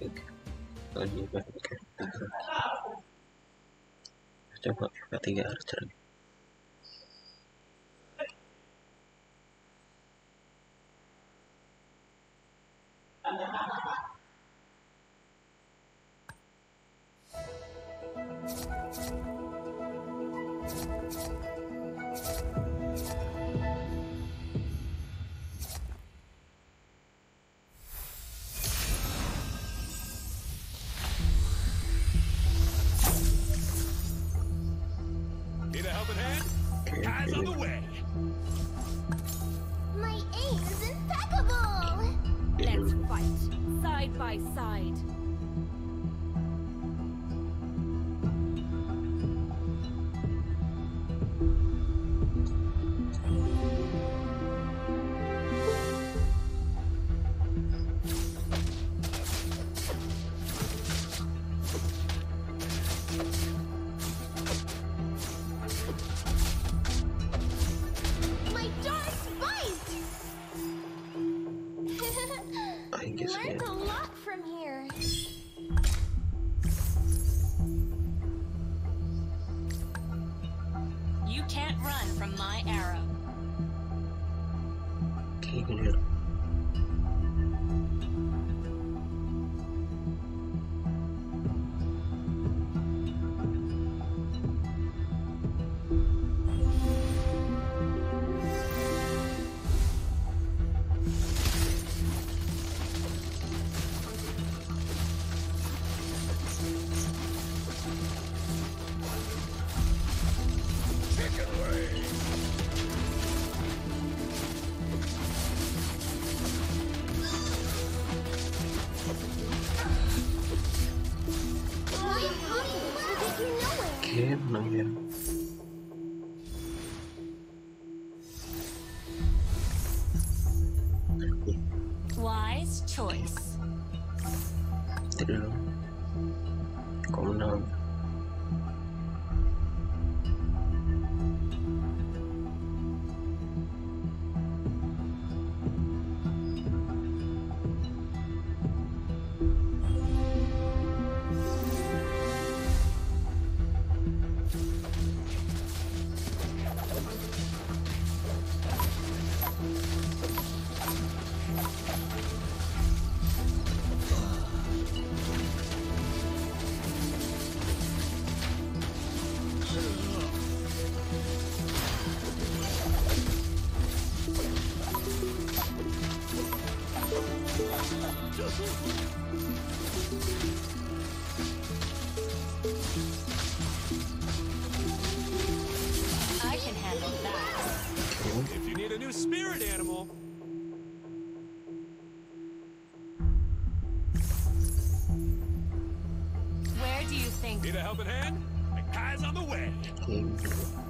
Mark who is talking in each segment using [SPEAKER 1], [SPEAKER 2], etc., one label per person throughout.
[SPEAKER 1] oke. Lagi pakai coba pakai 3 archer.
[SPEAKER 2] Need a helping hand?
[SPEAKER 1] Oke,
[SPEAKER 2] Eyes on the way.
[SPEAKER 3] My aim is impeccable!
[SPEAKER 4] Let's fight, side by side.
[SPEAKER 3] My dark bite!
[SPEAKER 1] I guess
[SPEAKER 3] Learned
[SPEAKER 1] ya.
[SPEAKER 3] a lot from here.
[SPEAKER 4] You can't run from my arrow.
[SPEAKER 1] Oke, clear.
[SPEAKER 2] Chicken wing.
[SPEAKER 3] My pudding will get you nowhere.
[SPEAKER 1] Oke, menang ya.
[SPEAKER 4] Wise choice.
[SPEAKER 1] Tidak dong. Kok menang?
[SPEAKER 4] I can handle that.
[SPEAKER 1] Oke,
[SPEAKER 2] If you need a new spirit animal,
[SPEAKER 4] Where do you think?
[SPEAKER 2] need a helping hand? Eyes on the way.
[SPEAKER 1] oke.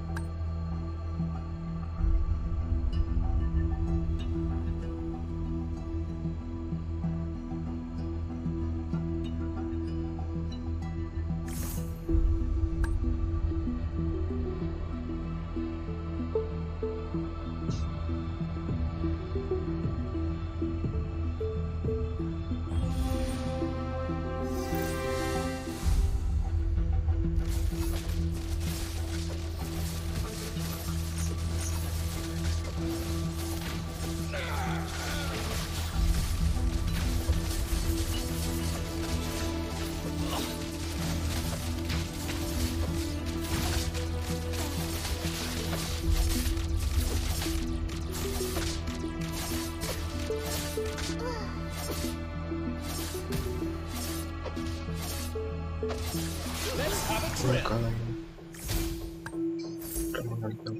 [SPEAKER 2] Let's have a
[SPEAKER 1] Kalau
[SPEAKER 2] trip.
[SPEAKER 1] udah menang.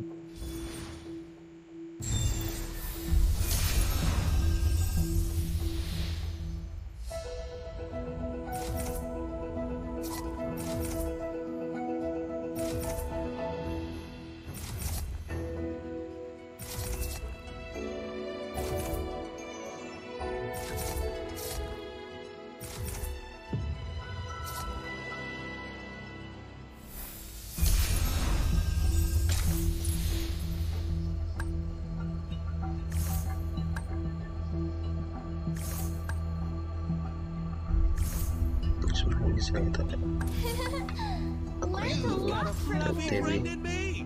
[SPEAKER 1] sudah bisa kita aku
[SPEAKER 3] Learn
[SPEAKER 1] yang
[SPEAKER 3] to walk from
[SPEAKER 2] That
[SPEAKER 3] here.
[SPEAKER 2] befriended me.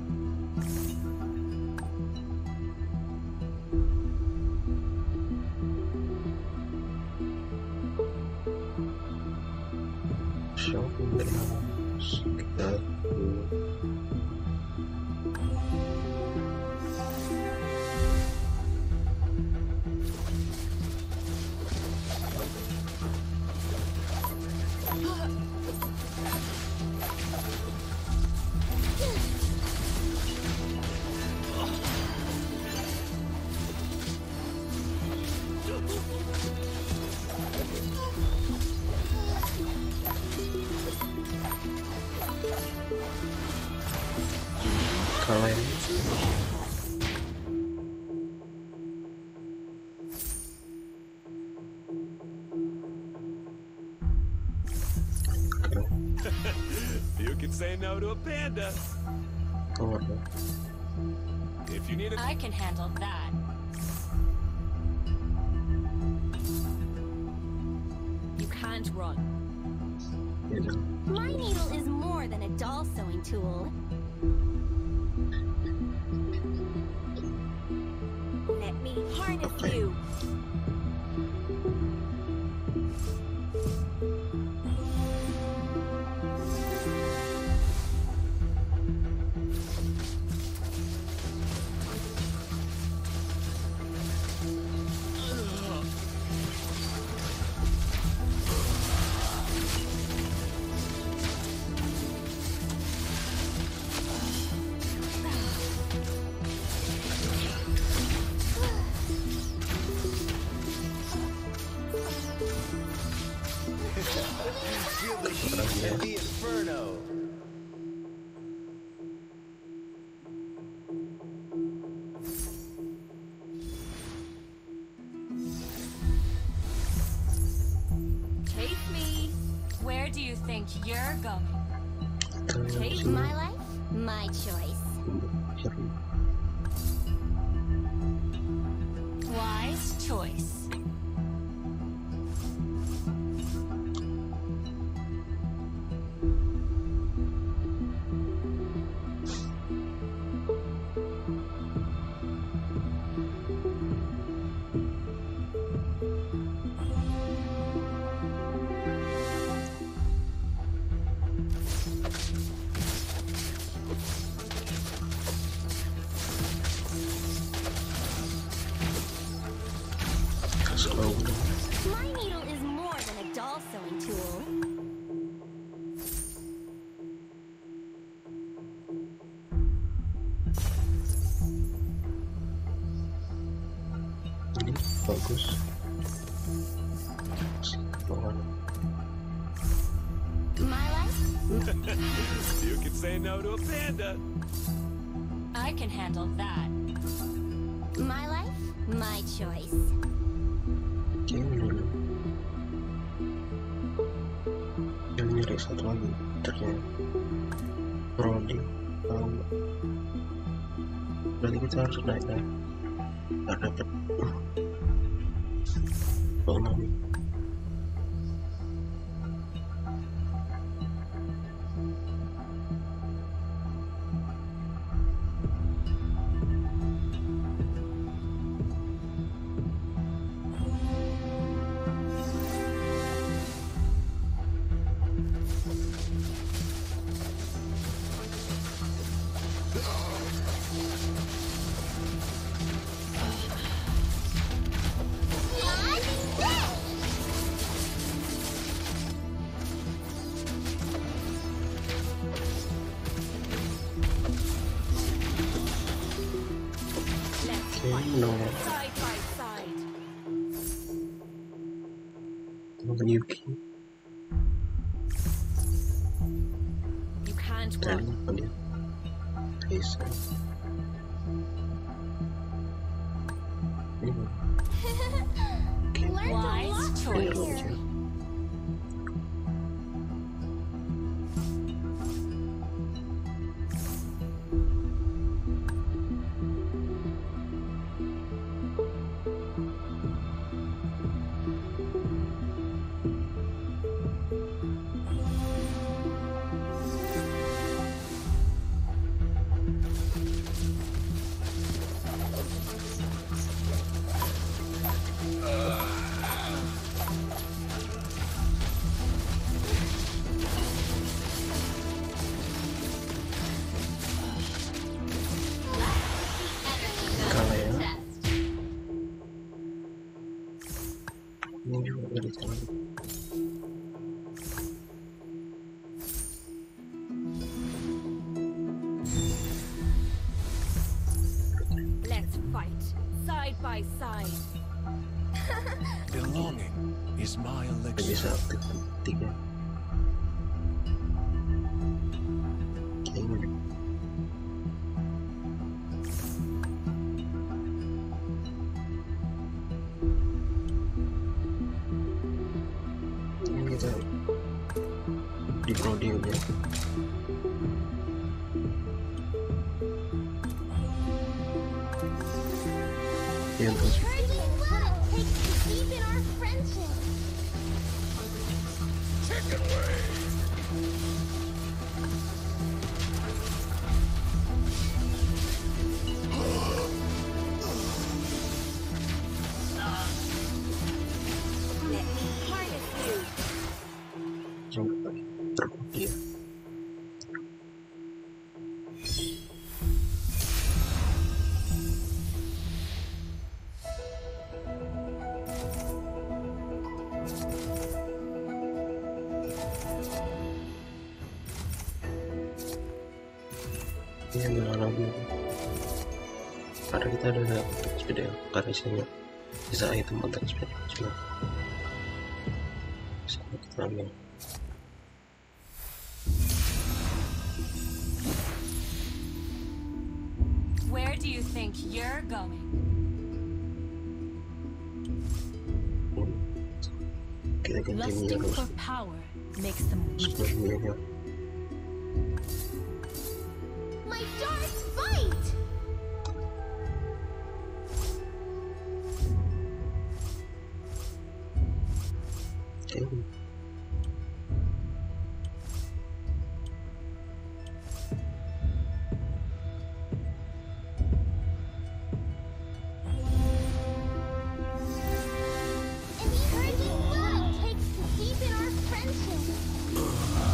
[SPEAKER 1] shopping dari kita kalah ya.
[SPEAKER 2] You can say no to a panda.
[SPEAKER 1] Oh, ada.
[SPEAKER 2] If you need a
[SPEAKER 4] I can handle that.
[SPEAKER 5] You can't run.
[SPEAKER 1] Gitu.
[SPEAKER 3] My needle is more than a doll sewing tool.
[SPEAKER 5] Let me harness you.
[SPEAKER 6] Feel the heat and the inferno.
[SPEAKER 5] Chase me.
[SPEAKER 4] Where do you think you're going?
[SPEAKER 5] Chase
[SPEAKER 3] My life, my choice.
[SPEAKER 4] Wise choice.
[SPEAKER 1] slow dong.
[SPEAKER 3] My needle is more than a doll sewing tool.
[SPEAKER 1] Ini bagus. Bawah.
[SPEAKER 3] My life,
[SPEAKER 2] You can say no to a panda.
[SPEAKER 4] I can handle that.
[SPEAKER 3] my life, my choice.
[SPEAKER 1] Ini dulu. Yang nyari satu lagi ternyata Brody. Berarti kita harus naik ya. Nggak dapet. Bangun. No,
[SPEAKER 5] Side by side.
[SPEAKER 1] bukan Yuki.
[SPEAKER 5] You can't
[SPEAKER 1] Dan
[SPEAKER 5] run.
[SPEAKER 1] bukan dia. Aizen. Ini
[SPEAKER 3] Learn to
[SPEAKER 4] Wise
[SPEAKER 3] walk from
[SPEAKER 4] choice.
[SPEAKER 3] here.
[SPEAKER 1] Ini juga gak dicari.
[SPEAKER 5] Let's fight side by side.
[SPEAKER 2] Belonging is my
[SPEAKER 1] Gak
[SPEAKER 2] elixir.
[SPEAKER 1] bisa aktifkan 3. Kayaknya ini kita di podiumnya. Yang terus
[SPEAKER 3] Encouraging what it takes to deepen our friendship.
[SPEAKER 5] Let me harness you.
[SPEAKER 1] sampai terkopi. Ini adalah lagi karena kita ada sepeda karena isinya bisa item untuk sepeda cuma bisa kita ambil.
[SPEAKER 4] Where do you think you're going?
[SPEAKER 1] Kita ganti
[SPEAKER 4] Lusting
[SPEAKER 1] terus
[SPEAKER 4] for power makes them weak.
[SPEAKER 1] sebelumnya.
[SPEAKER 3] My darts fight!
[SPEAKER 1] Oke.
[SPEAKER 3] Encouraging what it takes to deepen our friendship.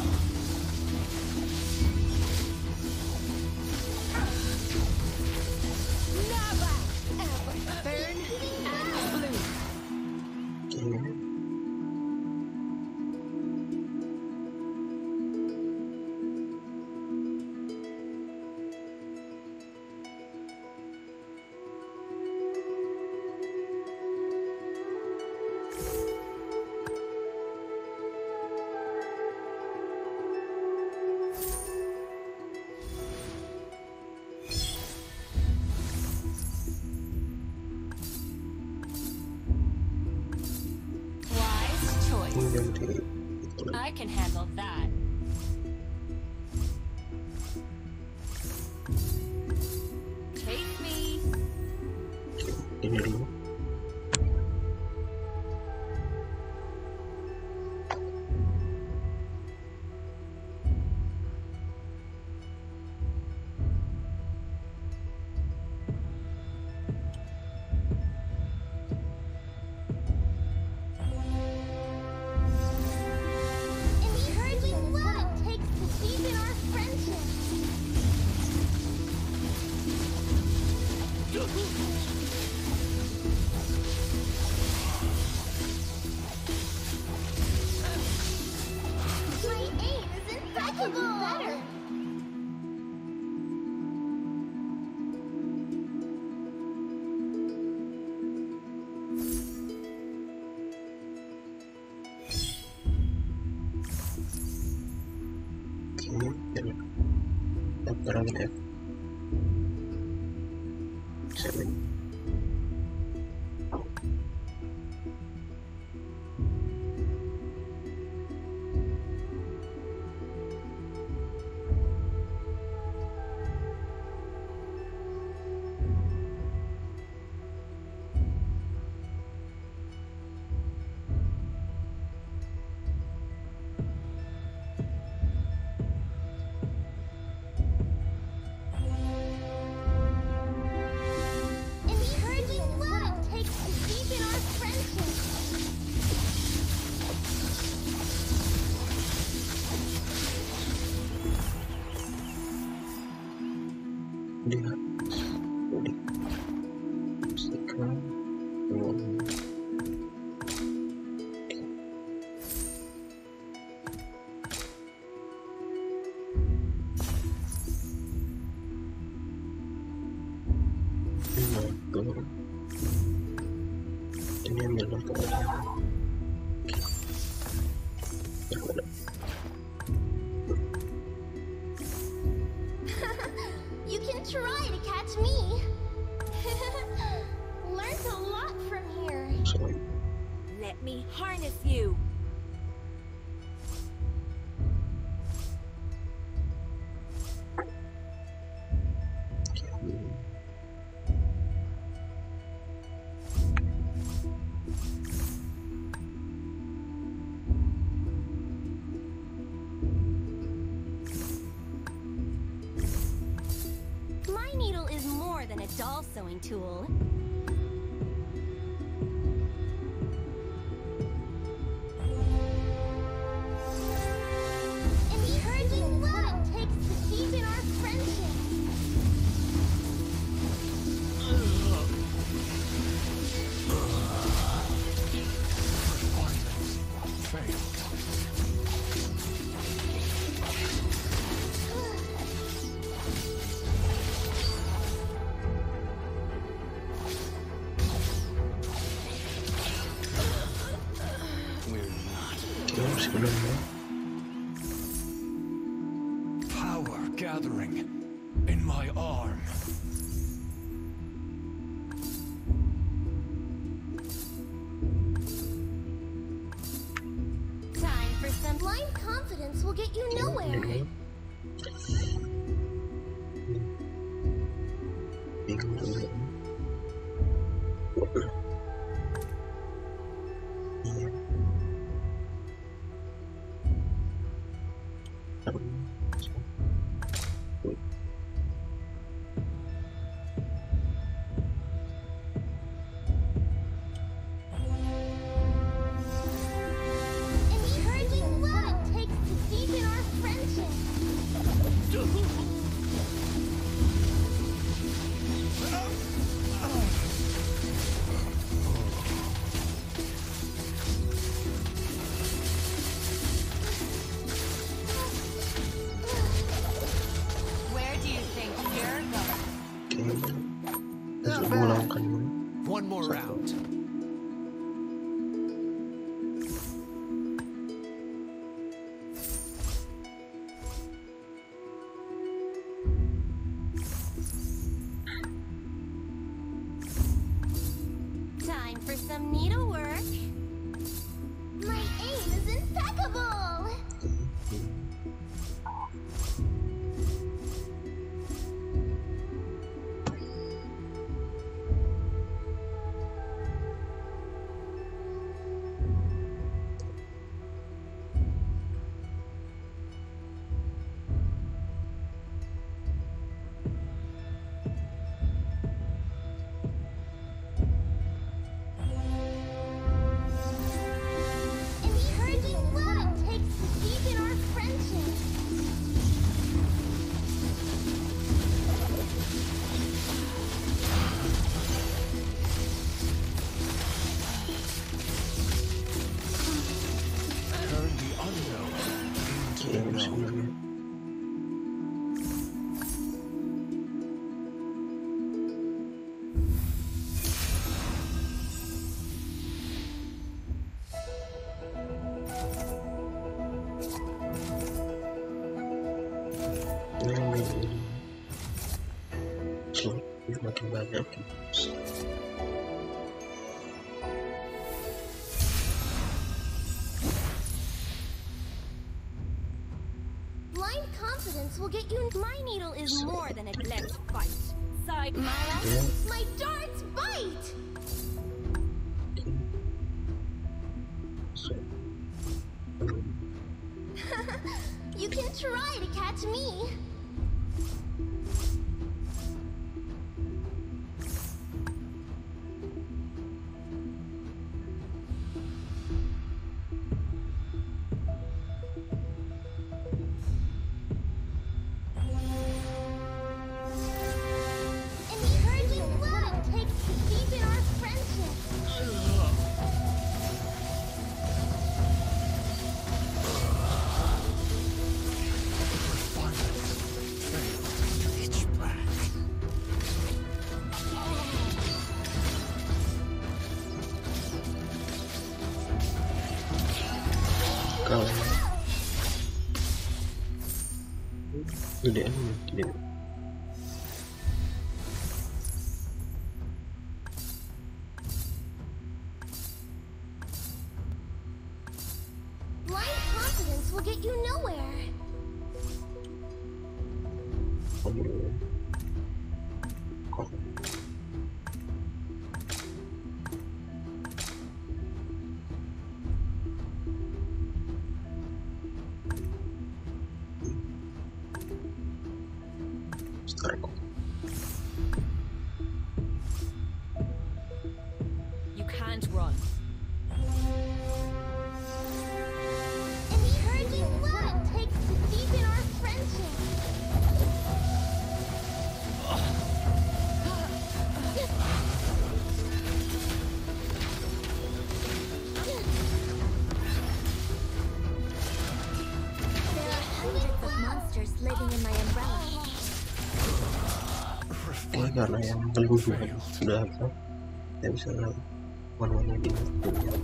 [SPEAKER 3] Never ever burn blue.
[SPEAKER 1] Oke.
[SPEAKER 4] Wise
[SPEAKER 1] Ini
[SPEAKER 4] choice.
[SPEAKER 1] ganti itu lagi.
[SPEAKER 4] I can handle that.
[SPEAKER 5] Take me.
[SPEAKER 1] Oke, ini dulu.
[SPEAKER 3] Encouraging what it takes to deepen our friendship. My aim is impeccable. Better.
[SPEAKER 1] Oke, ya. Daftarin F. Seven.
[SPEAKER 5] me harness you.
[SPEAKER 3] My needle is more than a doll sewing tool. Encouraging love takes to deepen our friendship.
[SPEAKER 1] Oke, sebelumnya
[SPEAKER 2] Power gathering in my arm.
[SPEAKER 3] Time for some blind confidence will get you nowhere.
[SPEAKER 1] ini bingung juga. Iya.
[SPEAKER 3] Encouraging love takes to deepen our friendship.
[SPEAKER 4] Where do you think you're going?
[SPEAKER 1] Oke, terus ulangkan dulu.
[SPEAKER 6] One more round.
[SPEAKER 3] Time for some needlework. My aim is impeccable. Encouraging love takes to deepen our friendship.
[SPEAKER 6] Turn the unknown
[SPEAKER 1] Oke,
[SPEAKER 6] into the known.
[SPEAKER 1] sebelumnya ini makin banyak.
[SPEAKER 3] Blind confidence will get you. My needle is more than a
[SPEAKER 5] Let's fight. Side
[SPEAKER 3] My
[SPEAKER 1] Ya,
[SPEAKER 3] my darts bite.
[SPEAKER 1] so,
[SPEAKER 3] You can try to catch me. Encouraging love takes to deepen our friendship.
[SPEAKER 6] Pitch black.
[SPEAKER 1] kalau gedean gede.
[SPEAKER 3] will get you nowhere.
[SPEAKER 1] Kok start kok.
[SPEAKER 5] You can't run.
[SPEAKER 3] And we heard you what it takes to deepen our friendship. There are hundreds of monsters living in my umbrella.
[SPEAKER 1] Ini karena yang kelingkungan sudah apa? Saya bisa warna-warna di dunia.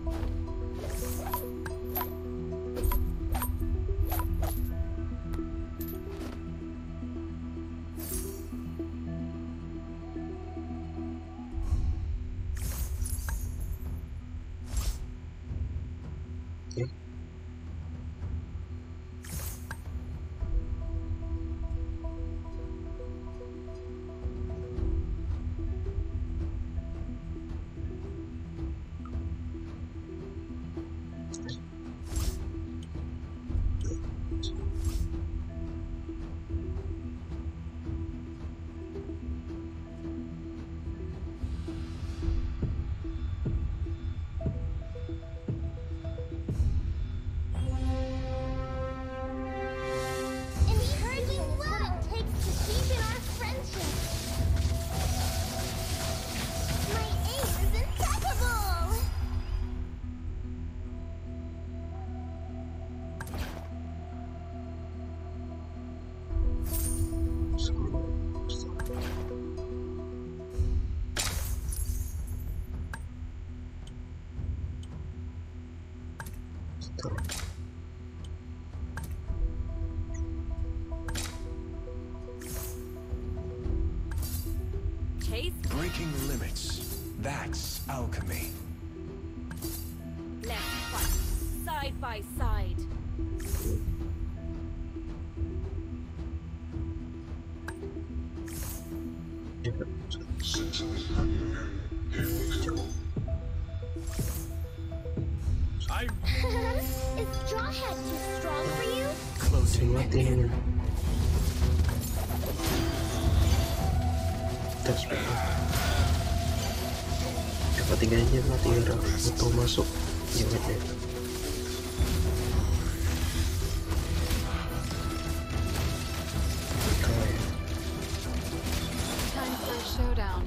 [SPEAKER 1] Oke.
[SPEAKER 3] And we heard you what it takes to deepen our friendship. My aim is impeccable.
[SPEAKER 5] Chase
[SPEAKER 6] Breaking limits. That's alchemy.
[SPEAKER 5] left fight. Side by side.
[SPEAKER 2] I
[SPEAKER 3] Is Jawhead too strong for you?
[SPEAKER 6] Closing
[SPEAKER 1] Matiin. Tes coba tiganya mati udah auto masuk unitnya.
[SPEAKER 4] Time for a showdown.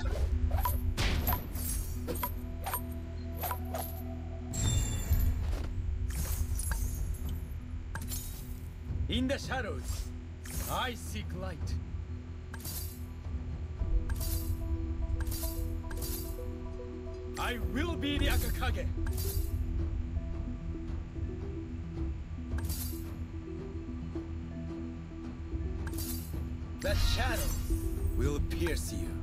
[SPEAKER 2] in the shadows. I seek light. I will be the Akakage. The shadow will pierce you.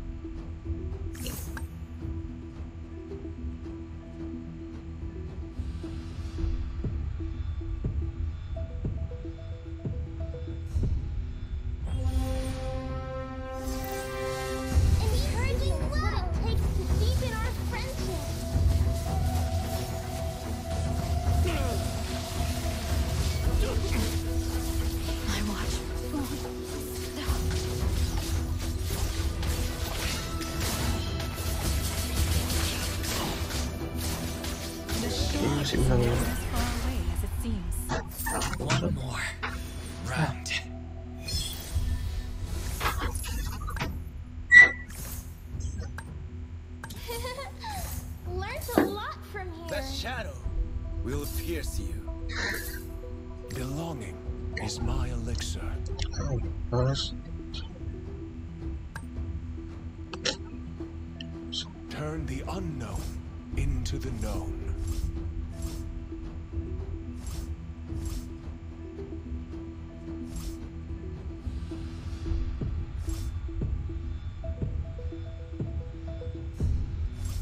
[SPEAKER 3] And we heard you what it takes to deepen our friendship.
[SPEAKER 4] My watch won't stop. The shore
[SPEAKER 1] Masih
[SPEAKER 4] is
[SPEAKER 1] menang
[SPEAKER 4] not
[SPEAKER 1] ya.
[SPEAKER 4] as far away as it seems.
[SPEAKER 6] One more round.
[SPEAKER 3] Learned a lot from
[SPEAKER 2] The
[SPEAKER 3] here.
[SPEAKER 2] shadow will pierce you.
[SPEAKER 6] Belonging is my elixir.
[SPEAKER 1] Mas,
[SPEAKER 6] Turn the unknown into the known.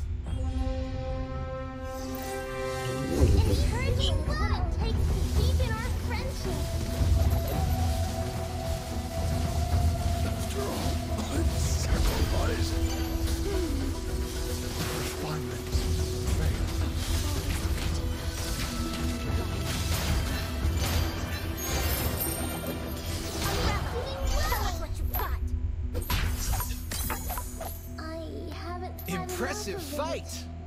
[SPEAKER 3] And we heard you what it takes to deepen
[SPEAKER 6] fight!